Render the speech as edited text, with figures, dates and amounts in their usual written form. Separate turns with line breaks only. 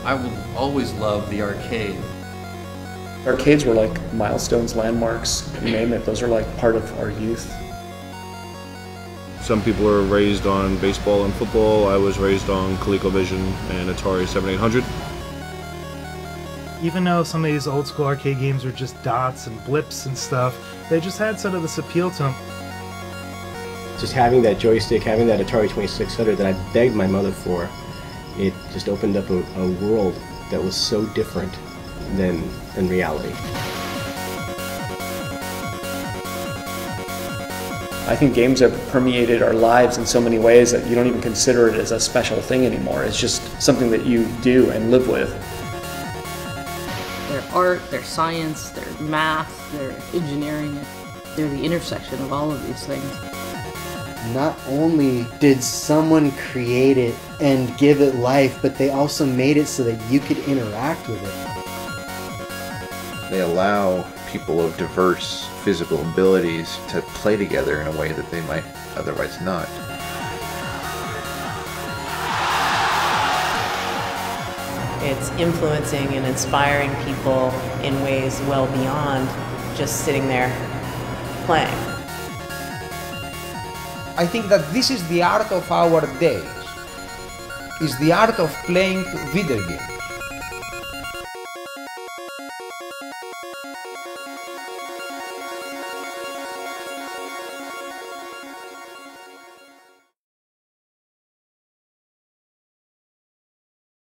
I will always love the arcade.
Arcades were like milestones, landmarks, you name it. Those are like part of our youth.
Some people are raised on baseball and football. I was raised on ColecoVision and Atari 7800.
Even though some of these old school arcade games were just dots and blips and stuff, they just had sort of this appeal to them.
Just having that joystick, having that Atari 2600 that I begged my mother for, it just opened up a world that was so different than reality.
I think games have permeated our lives in so many ways that you don't even consider it as a special thing anymore. It's just something that you do and live with.
They're art, they're science, they're math, they're engineering. They're the intersection of all of these things.
Not only did someone create it and give it life, but they also made it so that you could interact with it.
They allow people of diverse physical abilities to play together in a way that they might otherwise not.
It's influencing and inspiring people in ways well beyond just sitting there playing.
I think that this is the art of our days, is the art of playing video games.